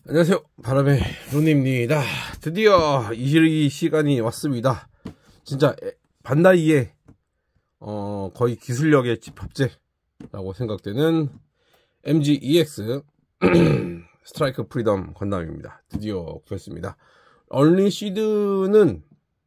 안녕하세요. 바람의 론입니다. 드디어 이 시간이 왔습니다. 진짜 반다이의 거의 기술력의 집합체라고 생각되는 MG-EX 스트라이크 프리덤 건담입니다. 드디어 구했습니다. 얼리시드는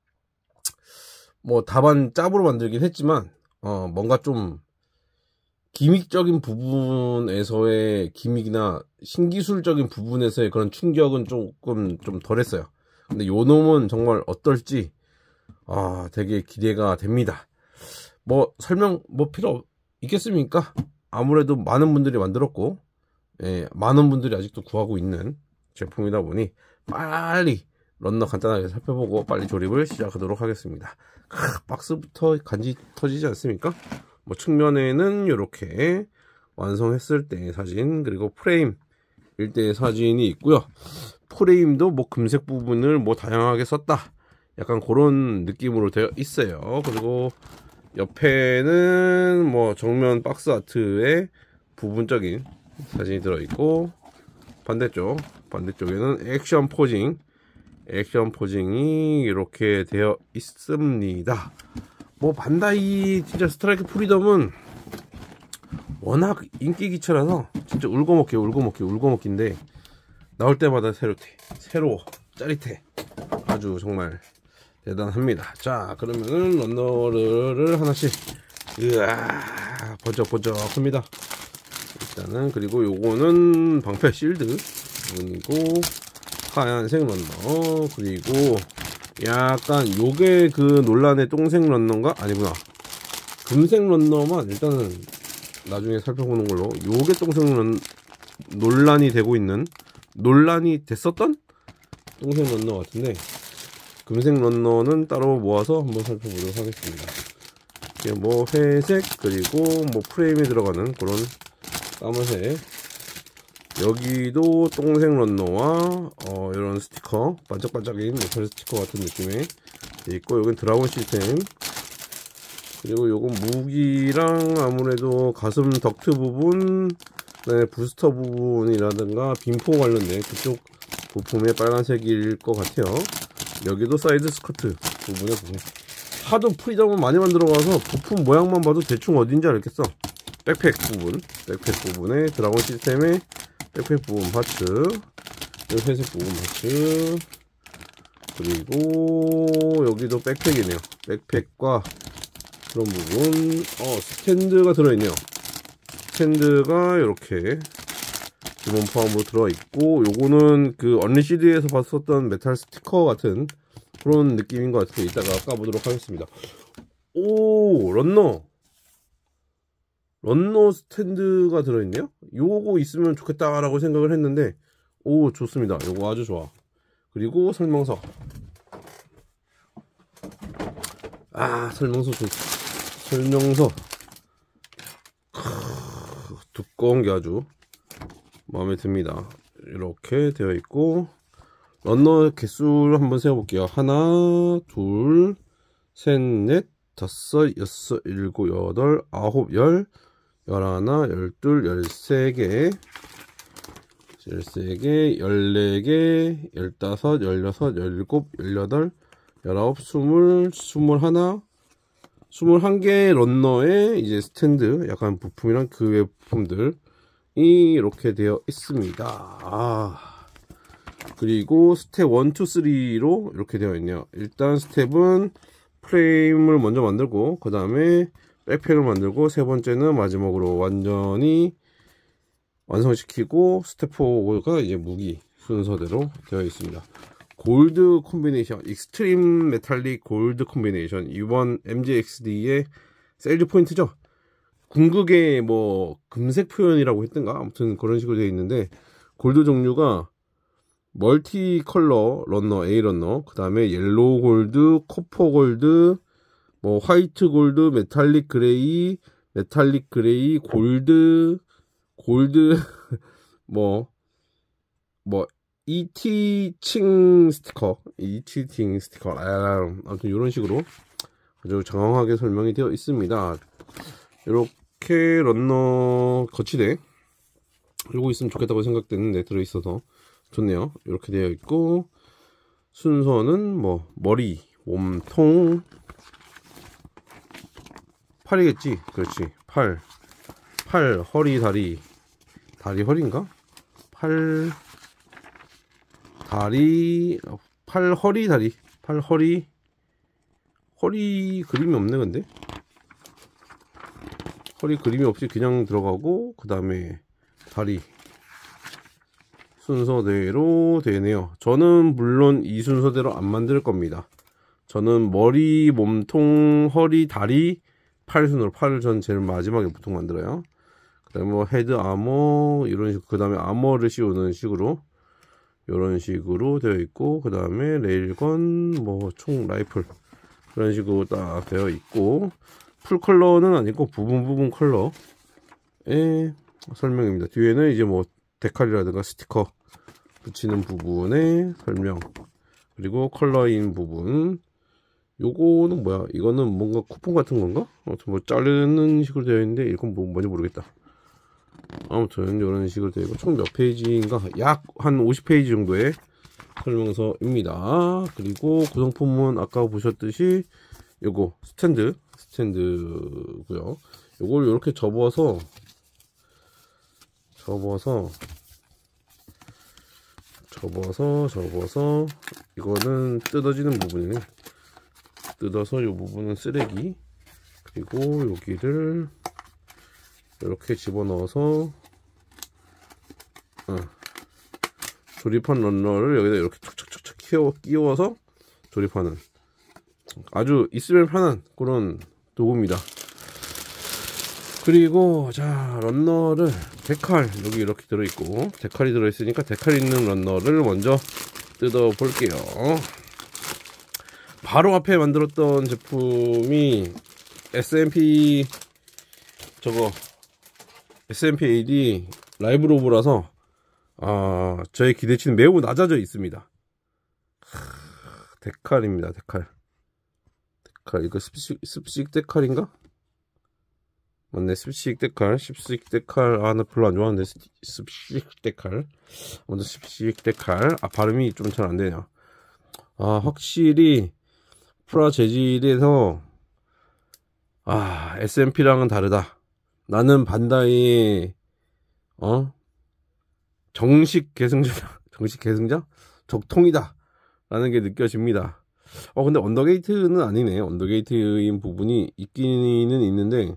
뭐 다반 짭으로 만들긴 했지만 뭔가 좀 기믹적인 부분에서의 기믹이나 신기술적인 부분에서의 그런 충격은 조금 좀 덜했어요. 근데 요 놈은 정말 어떨지 되게 기대가 됩니다. 뭐 설명 필요 있겠습니까? 아무래도 많은 분들이 만들었고 많은 분들이 아직도 구하고 있는 제품이다 보니 빨리 런너 간단하게 살펴보고 빨리 조립을 시작하도록 하겠습니다. 박스부터 간지 터지지 않습니까? 뭐 측면에는 이렇게 완성했을 때 사진, 그리고 프레임 일대 사진이 있고요. 프레임도 뭐 금색 부분을 뭐 다양하게 썼다, 약간 그런 느낌으로 되어 있어요. 그리고 옆에는 뭐 정면 박스 아트의 부분적인 사진이 들어있고, 반대쪽에는 액션 포징이 이렇게 되어 있습니다. 뭐 반다이 진짜 스트라이크 프리덤은 워낙 인기 기체라서 진짜 울고먹기인데 나올 때마다 새로워 짜릿해. 아주 정말 대단합니다. 자, 그러면은 런너를 하나씩 번쩍번쩍합니다. 일단은. 그리고 요거는 방패 실드 부분이고, 하얀색 런너, 그리고 약간 요게 그 논란의 똥색 런너인가? 아니구나, 금색 런너만 일단은 나중에 살펴보는 걸로. 요게 똥색 논란이 됐었던 똥색 런너 같은데, 금색 런너는 따로 모아서 한번 살펴보도록 하겠습니다. 이게 뭐 회색, 그리고 뭐 프레임에 들어가는 그런 까만색, 여기도 똥색 런너와 이런 스티커, 반짝반짝인 메탈 스티커 같은 느낌의 있고, 여긴 드라곤 시스템, 그리고 요건 무기랑 아무래도 가슴 덕트 부분, 그다음에 부스터 부분이라든가 빈포 관련된 그쪽 부품의 빨간색일 것 같아요. 여기도 사이드 스커트 부분에 보면 하도 프리덤을 많이 만들어가서 부품 모양만 봐도 대충 어딘지 알겠어. 백팩 부분에 드라곤 시스템의 백팩 부분 파츠, 회색 부분 파츠, 그리고 여기도 백팩이네요. 백팩과 그런 부분, 스탠드가 들어있네요. 스탠드가 이렇게 기본 포함으로 들어있고, 요거는 그 언리시드에서 봤었던 메탈 스티커 같은 그런 느낌인 것 같아요. 이따가 까보도록 하겠습니다. 오, 런너 스탠드가 들어있네요. 요거 있으면 좋겠다라고 생각을 했는데, 오, 좋습니다. 요거 아주 좋아. 그리고 설명서. 설명서 두꺼운 게 아주 마음에 듭니다. 이렇게 되어 있고, 런너 개수를 한번 세어볼게요. 하나, 둘, 셋, 넷, 다섯, 여섯, 일곱, 여덟, 아홉, 열, 열하나, 열둘, 열세개, 열네개, 열다섯, 열여섯, 열일곱, 열여덟, 열아홉, 스물, 스물하나, 21개 런너의 이제 스탠드, 약간 부품이랑 그 외 부품들이 이렇게 되어 있습니다. 그리고 스텝 1, 2, 3로 이렇게 되어 있네요. 일단 스텝은 프레임을 먼저 만들고, 그 다음에 백팩을 만들고, 세 번째는 마지막으로 완전히 완성시키고, 스텝 4가 이제 무기 순서대로 되어 있습니다. 골드 콤비네이션, 익스트림 메탈릭 골드 콤비네이션, 이번 MGXD의 세일즈 포인트죠. 궁극의 뭐 금색 표현이라고 했던가, 아무튼 그런 식으로 되어 있는데, 골드 종류가 멀티 컬러 런너, A 런너, 그 다음에 옐로우 골드, 코퍼 골드, 뭐 화이트 골드, 메탈릭 그레이, 골드 뭐 ET팅 스티커, 아무튼 이런 식으로 아주 장황하게 설명이 되어 있습니다. 이렇게 런너 거치대, 이러고 있으면 좋겠다고 생각되는데, 들어있어서 좋네요. 이렇게 되어 있고, 순서는 뭐 머리, 몸통, 팔이겠지. 그렇지. 팔, 허리, 다리, 허리인가? 팔, 다리, 팔, 허리, 다리, 허리 그림이 없네. 근데 허리 그림이 없이 그냥 들어가고, 그 다음에 다리 순서대로 되네요. 저는 물론 이 순서대로 안 만들 겁니다. 저는 머리, 몸통, 허리, 다리, 팔 순으로, 팔을 전 제일 마지막에 보통 만들어요. 그 다음에 뭐 헤드 아머 이런 식으로, 그 다음에 아머를 씌우는 식으로 이런 식으로 되어 있고, 그 다음에 레일건, 뭐 총, 라이플 그런 식으로 딱 되어 있고, 풀 컬러는 아니고 부분 컬러의 설명입니다. 뒤에는 이제 뭐 데칼이라든가 스티커 붙이는 부분의 설명, 그리고 컬러인 부분. 요거는 뭐야? 이거는 뭔가 쿠폰 같은 건가? 아무튼 뭐 자르는 식으로 되어 있는데 이건 뭐 뭔지 모르겠다. 아무튼 이런 식으로 되어 있고, 총 몇 페이지인가? 약 한 50페이지 정도의 설명서입니다. 그리고 구성품은 아까 보셨듯이 요거 스탠드고요. 요걸 이렇게 접어서 이거는 뜯어지는 부분이네. 뜯어서 이 부분은 쓰레기, 그리고 여기를 이렇게 집어넣어서 조립한 런너를 여기다 이렇게 촉촉촉촉 끼워서 조립하는, 아주 있으면 편한 그런 도구입니다. 그리고 자, 런너를 데칼 여기 이렇게 들어있고, 데칼이 들어있으니까 데칼 있는 런너를 먼저 뜯어 볼게요. 바로 앞에 만들었던 제품이 SMP AD 라이브 로보라서 저의 기대치는 매우 낮아져 있습니다. 데칼입니다. 데칼 이거 습식 데칼인가? 맞네, 습식 데칼. 나 별로 안 좋아하는데, 습식 데칼. 먼저 습식 데칼. 발음이 좀 잘 안 되네요. 확실히 프라 재질에서 SMP랑은 다르다. 나는 반다이의 정식 계승자 적통이다 라는 게 느껴집니다. 근데 언더게이트는 아니네. 언더게이트인 부분이 있기는 있는데,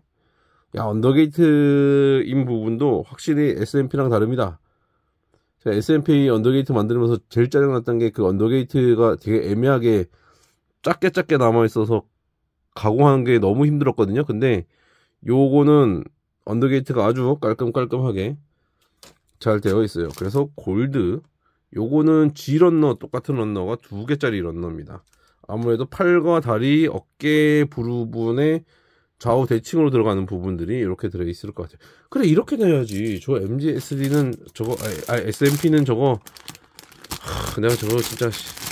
언더게이트인 부분도 확실히 SMP랑 다릅니다. 제가 SMP 언더게이트 만들면서 제일 짜증났던 게, 그 언더게이트가 되게 애매하게 작게 남아있어서 가공하는 게 너무 힘들었거든요. 근데 요거는 언더게이트가 아주 깔끔하게 잘 되어 있어요. 그래서 골드, 요거는 G 런너, 똑같은 런너가 2개짜리 런너입니다. 아무래도 팔과 다리, 어깨 부분에 좌우 대칭으로 들어가는 부분들이 이렇게 들어있을 것 같아요. 그래, 이렇게 돼야지. 저 MGS3는 저거, SMP는 저거, 내가 저거 진짜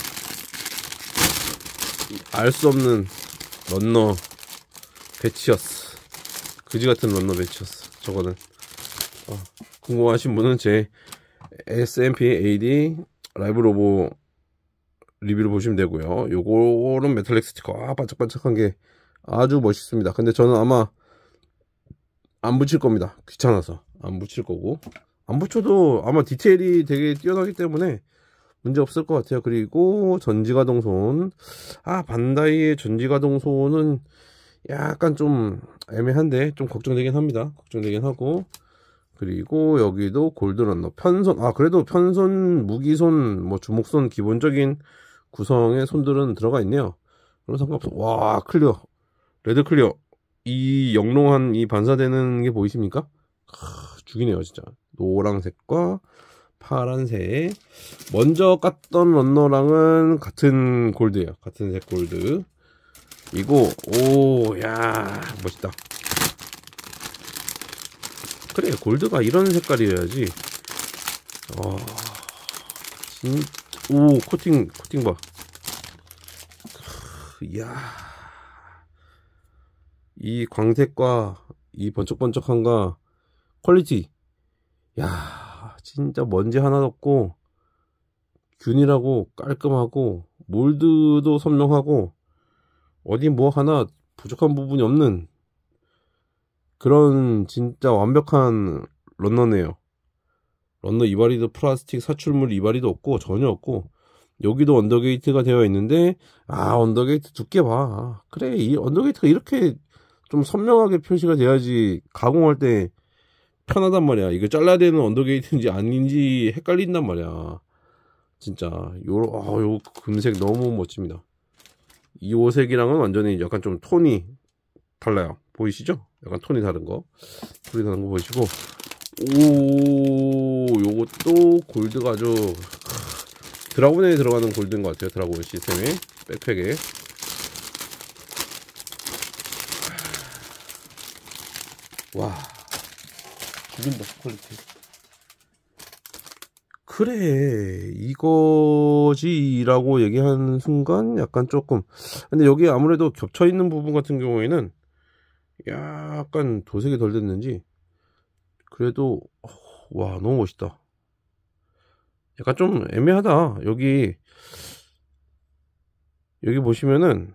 알 수 없는 런너 배치였어. 그지 같은 런너 배치였어. 저거는. 궁금하신 분은 제 SMP AD 라이브 로보 리뷰를 보시면 되고요. 요거는 메탈릭 스티커 반짝반짝한 게 아주 멋있습니다. 근데 저는 아마 안 붙일 겁니다. 귀찮아서 안 붙일 거고, 안 붙여도 아마 디테일이 되게 뛰어나기 때문에 문제 없을 것 같아요. 그리고 전지가동손, 반다이의 전지가동손은 약간 좀 애매한데 좀 걱정되긴 합니다. 걱정되긴 하고, 그리고 여기도 골드런너 편손, 그래도 편손, 무기손, 뭐 주목손 기본적인 구성의 손들은 들어가 있네요. 그런 상관없어. 와, 클리어, 레드 클리어, 이 영롱한 이 반사되는 게 보이십니까? 죽이네요 진짜. 노란색과 파란색. 먼저 깠던 런너랑은 같은 골드예요. 같은 색 골드 이거. 야, 멋있다. 그래, 골드가 이런 색깔이어야지. 코팅 봐. 이야, 이 광택과 이 번쩍번쩍함과 퀄리티, 야, 진짜 먼지 하나도 없고 균일하고 깔끔하고 몰드도 선명하고 어디 뭐 하나 부족한 부분이 없는 그런 진짜 완벽한 런너네요. 런너 이바리도 플라스틱 사출물 이바리도 없고 전혀 없고, 여기도 언더게이트가 되어 있는데 언더게이트 두께 봐. 그래, 이 언더게이트가 이렇게 좀 선명하게 표시가 돼야지 가공할 때 편하단 말이야. 이거 잘라야 되는 언더게이트인지 아닌지 헷갈린단 말이야. 진짜 요 금색 너무 멋집니다. 이 옷색이랑은 완전히 약간 좀 톤이 달라요. 보이시죠? 약간 톤이 다른 거 보이시고, 요것도 골드가 아주 드라곤에 들어가는 골드인 것 같아요. 드라곤 시스템의 백팩에. 와, 죽인다 퀄리티. 그래, 이거지라고 얘기하는 순간 약간 조금, 근데 여기 아무래도 겹쳐 있는 부분 같은 경우에는 약간 도색이 덜 됐는지 그래도 와, 너무 멋있다. 약간 좀 애매하다. 여기 보시면은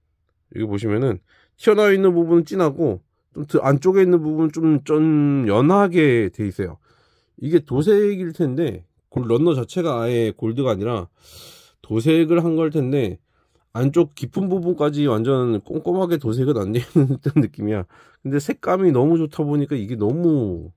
튀어나와 있는 부분은 진하고 좀 안쪽에 있는 부분은 좀 연하게 돼 있어요. 이게 도색일 텐데, 런너 자체가 아예 골드가 아니라 도색을 한 걸 텐데, 안쪽 깊은 부분까지 완전 꼼꼼하게 도색은 안 되는 듯한 느낌이야. 근데 색감이 너무 좋다 보니까 이게 너무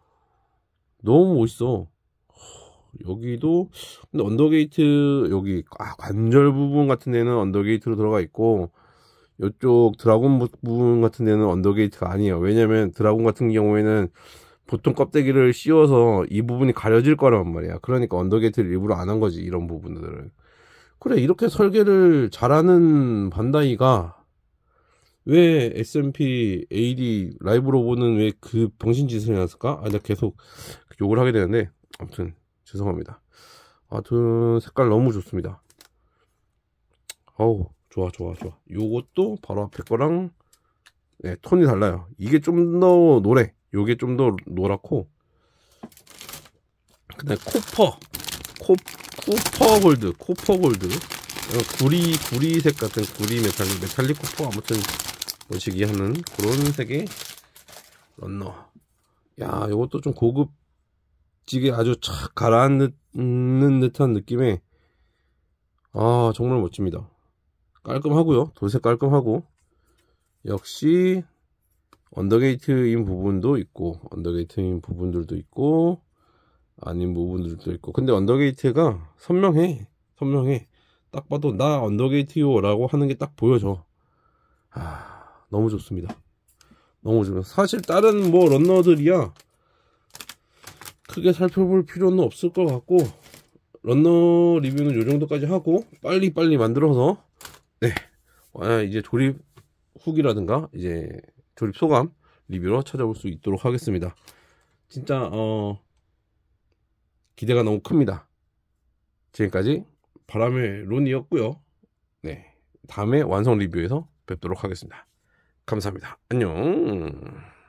멋있어. 여기도 근데 언더게이트 여기 관절 부분 같은 데는 언더게이트로 들어가 있고, 이쪽 드라곤 부분 같은 데는 언더게이트가 아니에요. 왜냐면 드라곤 같은 경우에는 보통 껍데기를 씌워서 이 부분이 가려질 거란 말이야. 그러니까 언더게이트를 일부러 안 한 거지, 이런 부분들은. 그래, 이렇게 설계를 잘하는 반다이가 왜 SMP AD 라이브 로봇은 왜 그 병신짓을 해놨을까? 내가 계속 욕을 하게 되는데, 아무튼 죄송합니다. 아무튼 색깔 너무 좋습니다. 어우, 좋아. 요것도 바로 앞에 거랑 톤이 달라요. 이게 좀 더 노래, 요게 좀 더 노랗고, 그다음에 코퍼 골드, 구리색 같은 구리 메탈릭 코퍼, 아무튼 뭐시기 하는 그런 색의 런너. 야, 요것도 좀 고급지게 아주 착 가라앉는 듯한 느낌의, 정말 멋집니다. 깔끔하고요. 도색 깔끔하고, 역시 언더게이트인 부분도 있고, 언더게이트인 부분들도 있고 아닌 부분들도 있고. 근데 언더게이트가 선명해. 딱 봐도 나 언더게이트요 라고 하는 게 딱 보여져. 너무 좋습니다. 너무 좋습니다. 사실 다른 뭐 런너들이야 크게 살펴볼 필요는 없을 것 같고, 런너 리뷰는 요 정도까지 하고 빨리 만들어서 이제 조립 후기라든가 이제 조립 소감 리뷰로 찾아올 수 있도록 하겠습니다. 진짜 기대가 너무 큽니다. 지금까지 바람의 론이었고요. 다음에 완성 리뷰에서 뵙도록 하겠습니다. 감사합니다. 안녕.